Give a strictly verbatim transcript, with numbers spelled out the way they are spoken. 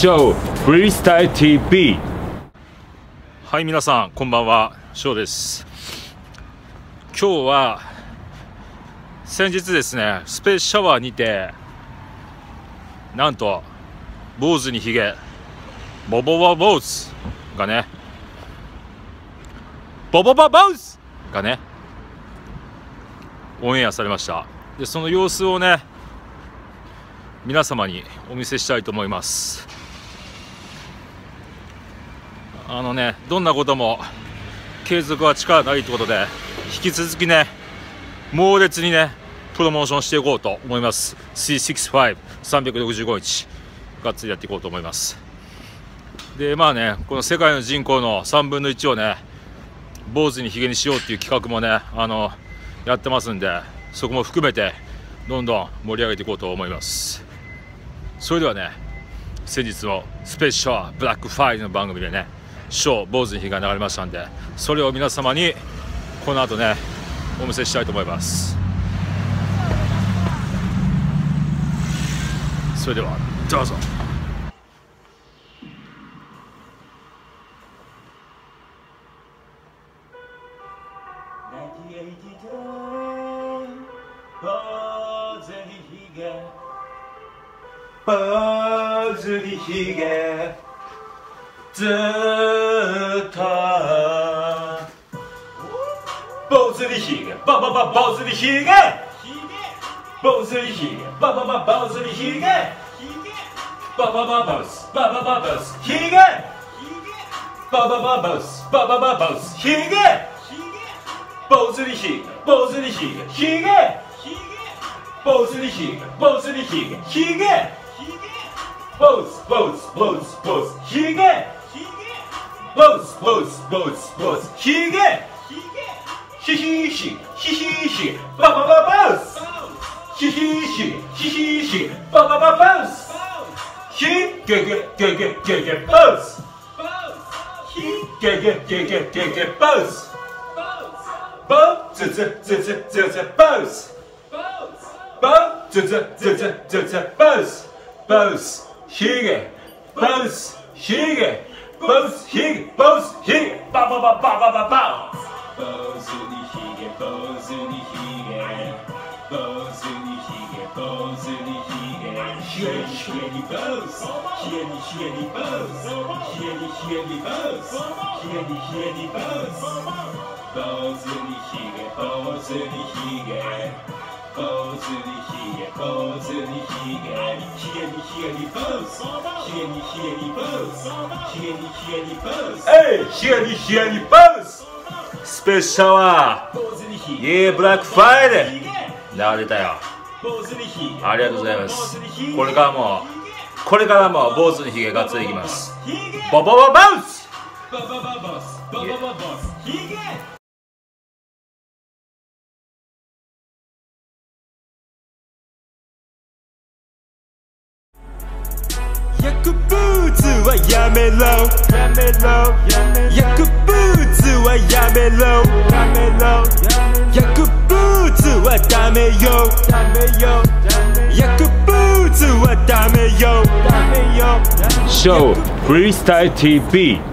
ショーフリースタイル ティーブイ。 はい、皆さんこんばんは、ショーです。今日は先日ですね、スペースシャワーにてなんと坊主にヒゲボボボ坊主がねボボボ坊主がねオンエアされました。でその様子をね皆様にお見せしたいと思います。あのね、どんなことも継続は力なりということで、引き続きね猛烈にねプロモーションしていこうと思います。 スリーろくじゅうご さんびゃくろくじゅうごにちがっつりやっていこうと思います。でまあね、この世界の人口のさんぶんのいちをね坊主にひげにしようっていう企画もねあのやってますんで、そこも含めてどんどん盛り上げていこうと思います。それではね、先日のスペシャルブラックフライデーの番組でねショー坊主にひげが流れましたんで、それを皆様にこの後ねお見せしたいと思います。それではどうぞ。 坊主にひげずっと坊主にひげバババ坊主にひげ坊主にひげバババ坊主にひげバババ坊主バババ坊主ひげバババ坊主バババ坊主ひげ坊主にひげ坊主にひげひげ坊主にひげ坊主にひげひげ坊主坊主坊主坊主ひげ坊主坊主坊主坊主ひげひひひひひひバババ坊主ひひひひひひバババ坊主ひげげげげげげ坊主ひげげげげげげ坊主坊主ずずずずず坊主坊主ずずずずず坊主坊主ひげ坊主ひげ坊主ひげ坊主ひげバババババババ坊主にひげ坊主にひげ坊主にひげ坊主にひげひげにひげに坊主ひげにひげに坊主ひげにひげに坊主ひげにひげに坊主坊主にひげ坊主にひげ坊主にひげ坊主にひげひげにひげに坊主ひげにひげに坊主ひげにひげに坊主えいひげにひげに坊主スペシャワーイエーブラックフライデー流れたよ。ありがとうございます。これからもこれからも坊主にひげがついていきます。ボボボボウス薬物はやめろやめろ薬物はやめろやめろ薬物はダメよダメよ薬物はダメよダメよショーフリースタイル ティーブイ